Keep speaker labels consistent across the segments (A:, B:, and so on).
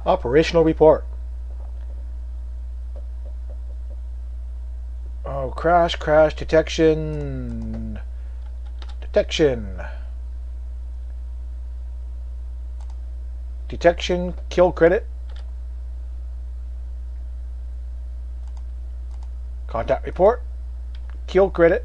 A: Operational report. Oh, crash, detection. Detection, kill credit. Contact report, kill credit.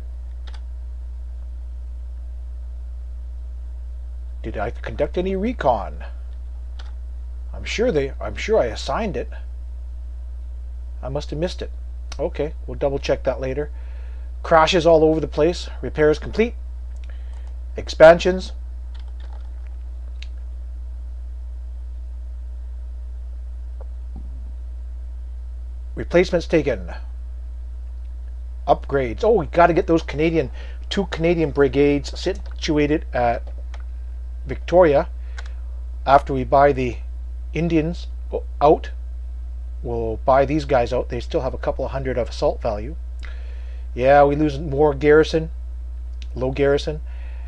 A: Did I conduct any recon? I'm sure I assigned it. I must have missed it. Okay, we'll double check that later. Crashes all over the place. Repairs complete. Expansions. Replacements taken. Upgrades. Oh, we got to get those two Canadian brigades situated at Victoria. After we buy the Indians out, we'll buy these guys out. They still have a couple of hundred of assault value. Yeah, we lose more garrison. Low garrison.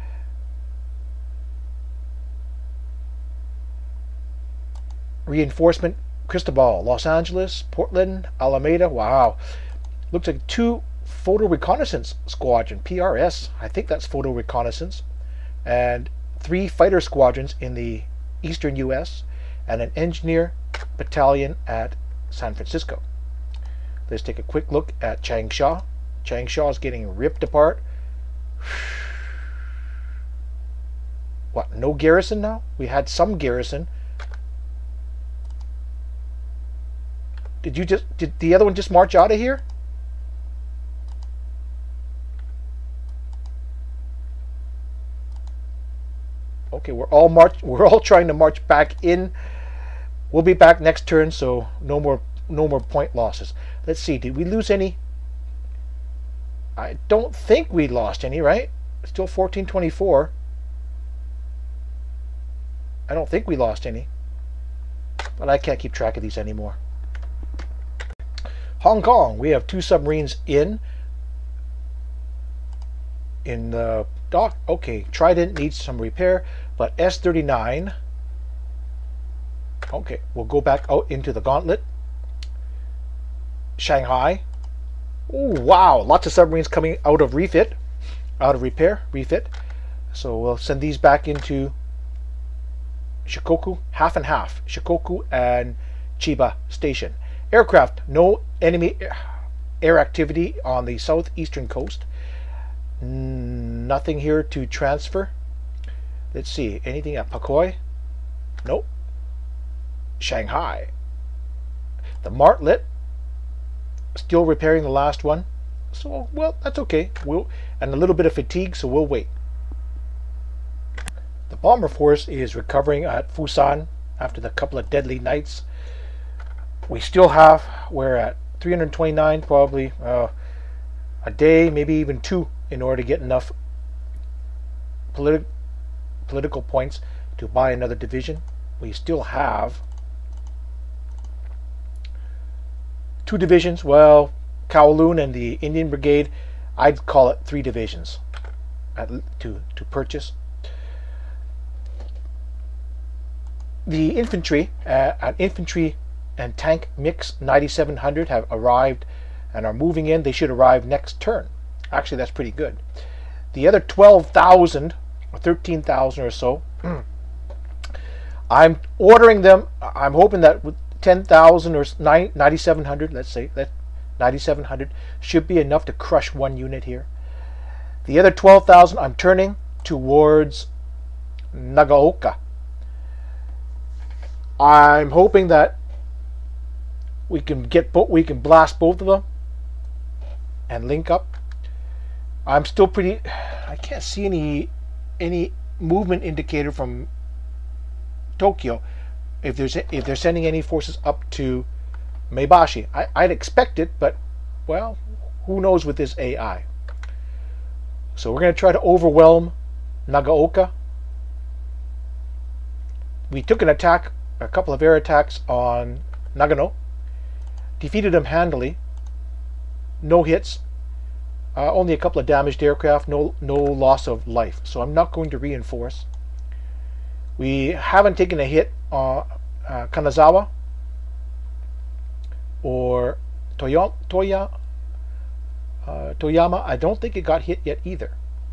A: Reinforcement. Cristobal, Los Angeles, Portland, Alameda. Wow. Looks like 2 photo reconnaissance squadron, PRS. I think that's photo reconnaissance. And 3 fighter squadrons in the eastern US and an engineer battalion at San Francisco. Let's take a quick look at Changsha. Changsha is getting ripped apart. What, no garrison now? We had some garrison. Did the other one just march out of here? Okay, we're all trying to march back in. We'll be back next turn, so no more point losses. Let's see, did we lose any? I don't think we lost any, right? Still 1424. I don't think we lost any. But I can't keep track of these anymore. Hong Kong, we have 2 submarines in the dock. Okay, Trident needs some repair, but S-39. Okay, we'll go back out into the gauntlet. Shanghai. Oh, wow, lots of submarines coming out of refit, refit. So we'll send these back into Shikoku, half and half. Shikoku and Chiba Station. Aircraft, no enemy air activity on the southeastern coast. Nothing here to transfer. Let's see, anything at Pakoi? Nope. Shanghai. The Martlet, still repairing the last one. So, well, that's okay. And a little bit of fatigue, so we'll wait. The bomber force is recovering at Fusan after the couple of deadly nights. We're at 329, probably a day, maybe even 2, in order to get enough political points to buy another division. We still have 2 divisions. Well, Kowloon and the Indian Brigade, I'd call it 3 divisions to purchase. The infantry, an infantry and tank mix 9700 have arrived and are moving in. They should arrive next turn. Actually, that's pretty good. The other 12,000 or 13,000 or so, I'm ordering them. I'm hoping that with 10,000 or 9,700, let's say that 9,700 should be enough to crush 1 unit here. The other 12,000 I'm turning towards Nagaoka. I'm hoping that we can blast both of them and link up. I'm still I can't see any movement indicator from Tokyo if they're sending any forces up to Maebashi. I'd expect it, but well, who knows with this AI. So we're going to try to overwhelm Nagaoka. We took an attack, a couple of air attacks on Nagano. Defeated them handily. No hits. Only a couple of damaged aircraft. No loss of life. So I'm not going to reinforce. We haven't taken a hit on Kanazawa. or Toyama. I don't think it got hit yet either.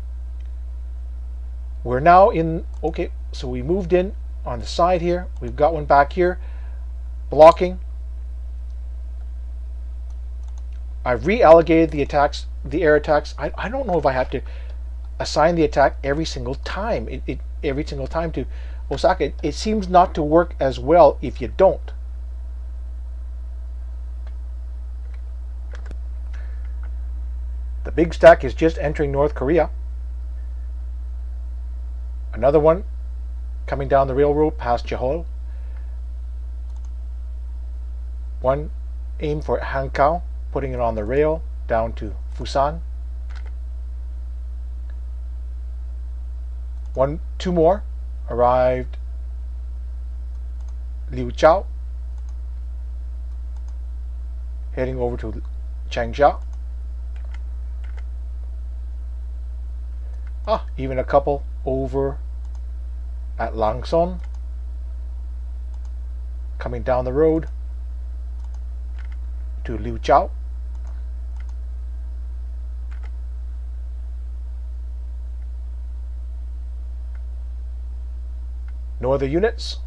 A: We're now in, okay, so we moved in on the side here. We've got one back here, blocking. I've reallocated the attacks, the air attacks. I don't know if I have to assign the attack every single time. Every single time to Osaka. It seems not to work as well if you don't. The big stack is just entering North Korea. Another one coming down the railroad past Johor. One aimed for Hankow, putting it on the rail down to Fusan. Two more arrived Liu Chao, heading over to Changsha. Even a couple over at Langson, coming down the road to Liu Chao. No other units.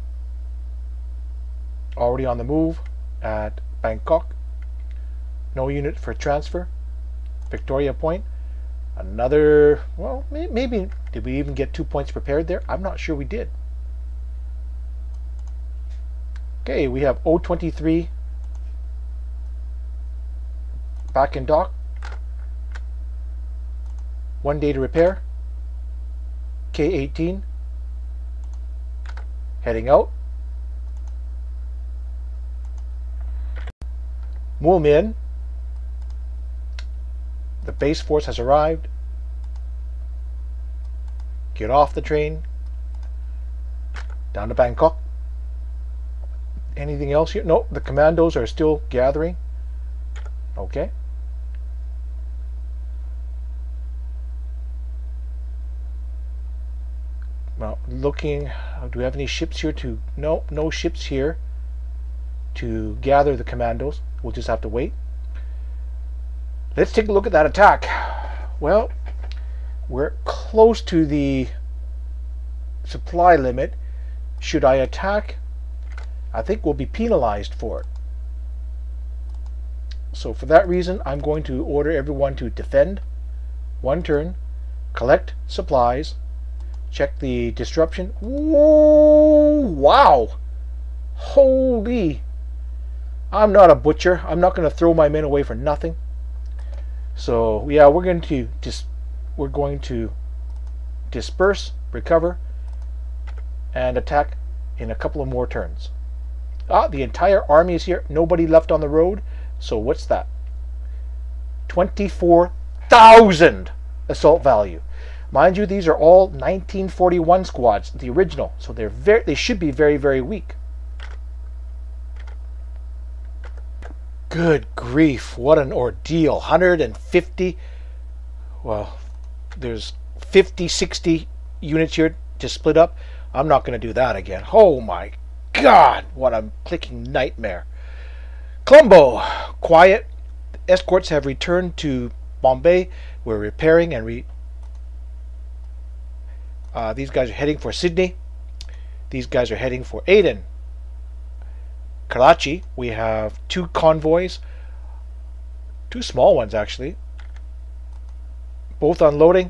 A: Already on the move at Bangkok. No unit for transfer. Victoria Point. Another, well, maybe, did we even get 2 points prepared there? I'm not sure we did. Okay, we have O23 back in dock. 1 day to repair. K18 heading out. Mumin, the base force has arrived. Get off the train. Down to Bangkok. Anything else here? No, the commandos are still gathering. Okay. Well, looking, do we have any ships here to, no ships here to gather the commandos. We'll just have to wait. Let's take a look at that attack. Well, we're close to the supply limit. Should I attack? I think we'll be penalized for it. So for that reason, I'm going to order everyone to defend 1 turn, collect supplies, check the disruption. Whoa, wow! Holy! I'm not a butcher. I'm not going to throw my men away for nothing. So yeah, we're going to disperse, recover, and attack in a couple of more turns. The entire army is here. Nobody left on the road. So what's that? 24,000 assault value. Mind you, these are all 1941 squads, the original. So they should be very, very weak. Good grief, what an ordeal. 150, well, there's 50, 60 units here to split up. I'm not going to do that again. Oh my God, what a clicking nightmare. Colombo, quiet. Escorts have returned to Bombay. We're repairing and these guys are heading for Sydney. These guys are heading for Aden. Karachi, we have 2 convoys, 2 small ones actually, both unloading.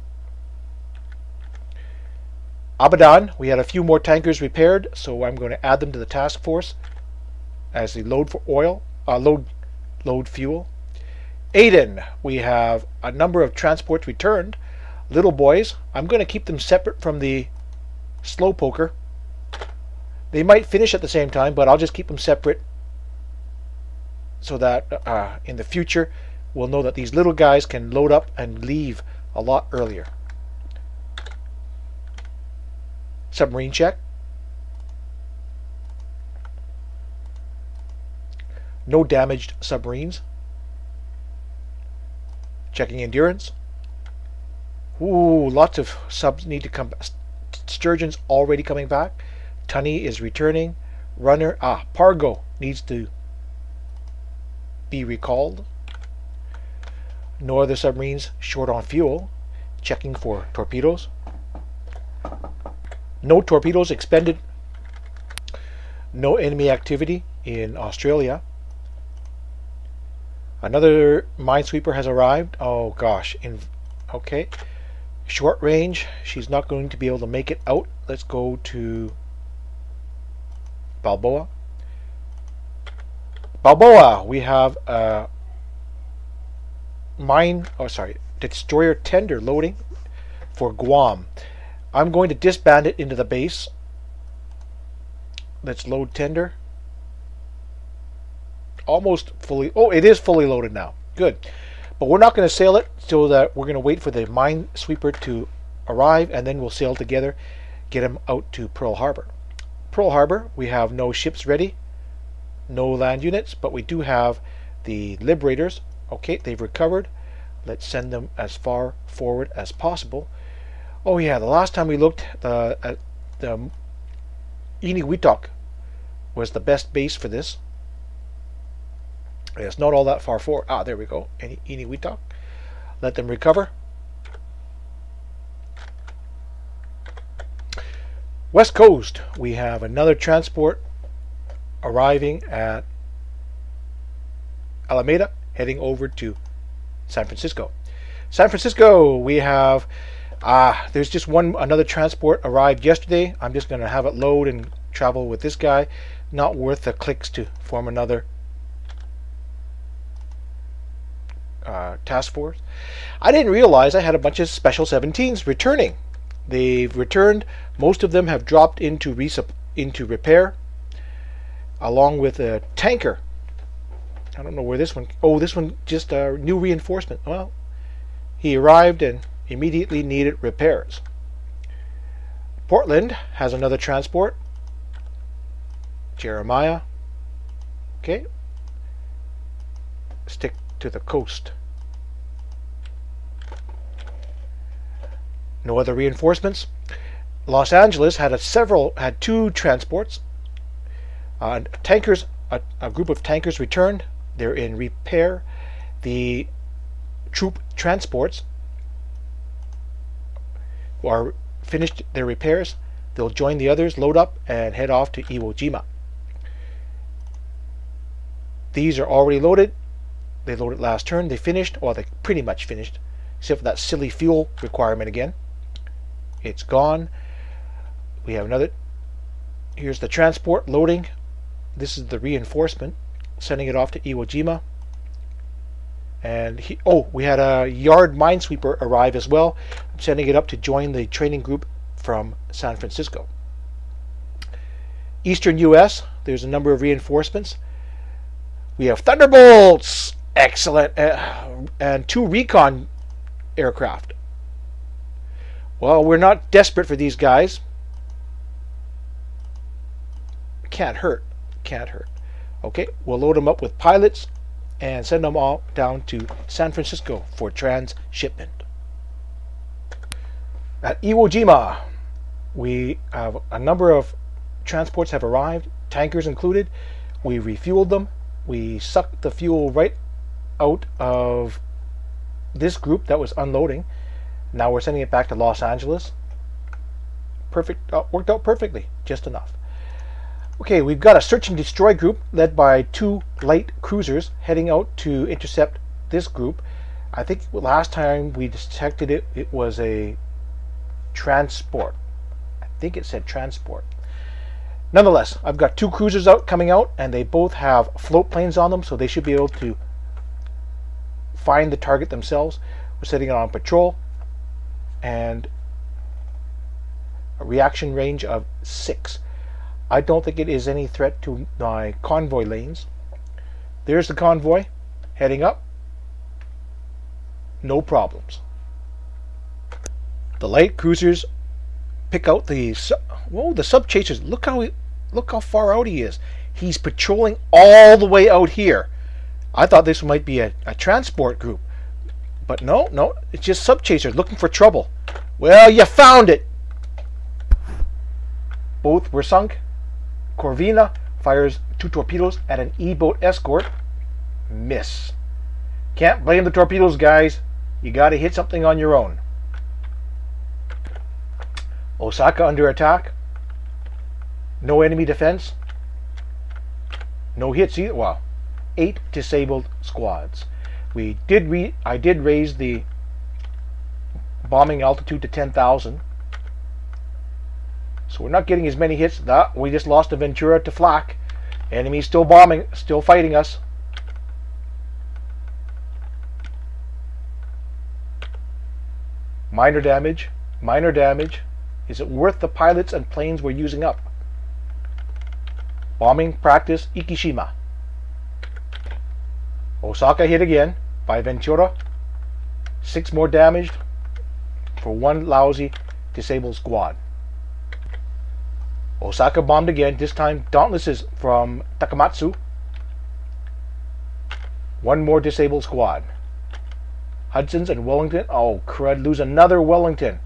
A: Abadan, we had a few more tankers repaired, so I'm going to add them to the task force as they load for oil, load fuel. Aden, we have a number of transports returned. Little boys, I'm going to keep them separate from the slowpoker. They might finish at the same time, but I'll just keep them separate so that in the future we'll know that these little guys can load up and leave a lot earlier. Submarine check. No damaged submarines. Checking endurance. Ooh, lots of subs need to come. Sturgeon's already coming back. Tunny is returning. Runner, Pargo needs to be recalled. No other submarines short on fuel. Checking for torpedoes. No torpedoes expended. No enemy activity in Australia. Another minesweeper has arrived. Oh gosh. Okay. Short range. She's not going to be able to make it out. Let's go to Balboa. Balboa, we have a destroyer tender loading for Guam. I'm going to disband it into the base. Let's load tender. Almost fully. Oh, it is fully loaded now. Good. But we're not going to sail it, so that we're going to wait for the minesweeper to arrive, and then we'll sail together, get him out to Pearl Harbor. Pearl Harbor, we have no ships ready, no land units, but we do have the Liberators. Okay, they've recovered. Let's send them as far forward as possible. Oh yeah, the last time we looked, the Inuitok was the best base for this. It's not all that far forward. Ah, there we go. Inuitok. Let them recover. West Coast, we have another transport arriving at Alameda, heading over to San Francisco. San Francisco, we have there's just another transport arrived yesterday. I'm just going to have it load and travel with this guy. Not worth the clicks to form another task force. I didn't realize I had a bunch of Special 17s returning. They've returned. Most of them have dropped into repair, along with a tanker. I don't know where this one. Oh, this one just a new reinforcement. Well, he arrived and immediately needed repairs. Portland has another transport. Jeremiah. Okay. Stick to the coast. No other reinforcements. Los Angeles had two transports. Tankers. A group of tankers returned. They're in repair. The troop transports are finished their repairs. They'll join the others, load up, and head off to Iwo Jima. These are already loaded. They loaded last turn. They finished. Well, they pretty much finished, except for that silly fuel requirement again. It's gone. We have another. Here's the transport loading. This is the reinforcement, sending it off to Iwo Jima. And we had a yard minesweeper arrive as well. I'm sending it up to join the training group from San Francisco. Eastern U.S., there's a number of reinforcements. We have Thunderbolts, excellent, and 2 recon aircraft. Well, we're not desperate for these guys. Can't hurt. Can't hurt. Okay, we'll load them up with pilots and send them all down to San Francisco for transshipment. At Iwo Jima, we have a number of transports have arrived, tankers included. We refueled them. We sucked the fuel right out of this group that was unloading. Now we're sending it back to Los Angeles. Perfect. Worked out perfectly. Just enough. Okay, we've got a search and destroy group led by 2 light cruisers heading out to intercept this group. I think last time we detected it, it was a transport. I think it said transport. Nonetheless, I've got 2 cruisers coming out, and they both have float planes on them, so they should be able to find the target themselves. We're setting it on patrol, and a reaction range of 6. I don't think it is any threat to my convoy lanes. There's the convoy heading up. No problems. The light cruisers pick out the sub chasers. Look how far out he is. He's patrolling all the way out here. I thought this might be a transport group, but no, it's just sub chasers looking for trouble. Well, you found it. Both were sunk. Corvina fires 2 torpedoes at an E-boat escort. Miss. Can't blame the torpedoes, guys. You got to hit something on your own. Osaka under attack. No enemy defense. No hits either. Well, 8 disabled squads. I did raise the bombing altitude to 10,000. So we're not getting as many hits. We just lost a Ventura to flak. Enemy's still bombing, still fighting us. Minor damage. Minor damage. Is it worth the pilots and planes we're using up? Bombing practice Ikishima. Osaka hit again by Ventura. 6 more damaged for 1 lousy disabled squad. Osaka bombed again, this time Dauntlesses from Takamatsu. 1 more disabled squad. Hudson's and Wellington. Oh crud, lose another Wellington.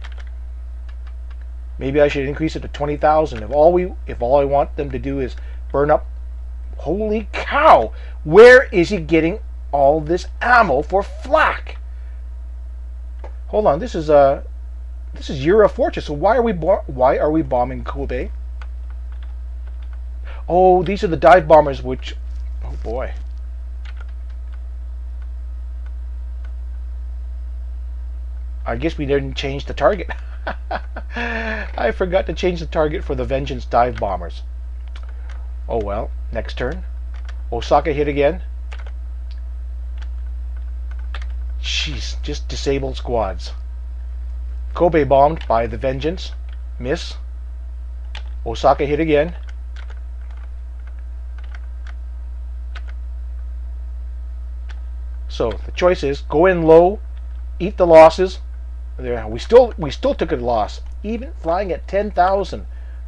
A: Maybe I should increase it to 20,000. If all I want them to do is burn up. Holy cow! Where is he getting all this ammo for flak? Hold on, this is Yura Fortress. So why are we bombing Kobe? Oh, these are the dive bombers, which, oh boy. I guess we didn't change the target. I forgot to change the target for the Vengeance dive bombers. Oh well, next turn. Osaka hit again. Jeez, just disabled squads. Kobe bombed by the Vengeance. Miss. Osaka hit again. So the choice is go in low, eat the losses. There, we still took a loss, even flying at 10,000,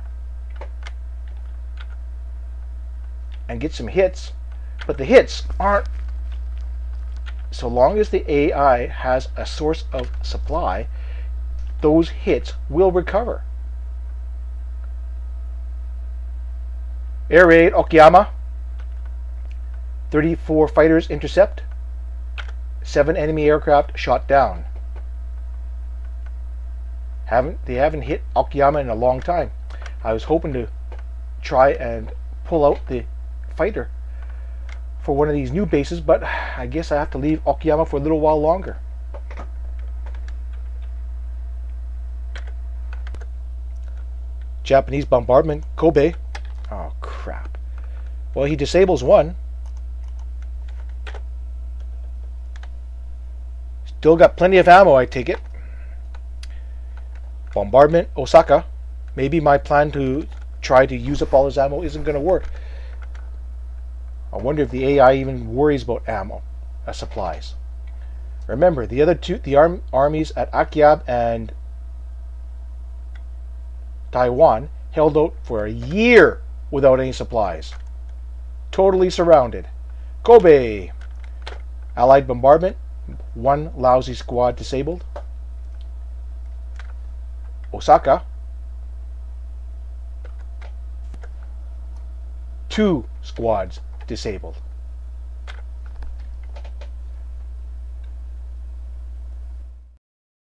A: and get some hits. But the hits aren't. So long as the AI has a source of supply, those hits will recover. Air raid Okayama. 34 fighters intercept. 7 enemy aircraft shot down. They haven't hit Okayama in a long time. I was hoping to try and pull out the fighter for one of these new bases, but I guess I have to leave Okayama for a little while longer. Japanese bombardment, Kobe. Oh crap. Well, he disables 1. Still got plenty of ammo, I take it. Bombardment, Osaka. Maybe my plan to try to use up all his ammo isn't going to work. I wonder if the AI even worries about ammo supplies. Remember, the other two, the armies at Akiab and Taiwan held out for a year without any supplies. Totally surrounded. Kobe. Allied bombardment. 1 lousy squad disabled. Osaka. 2 squads disabled.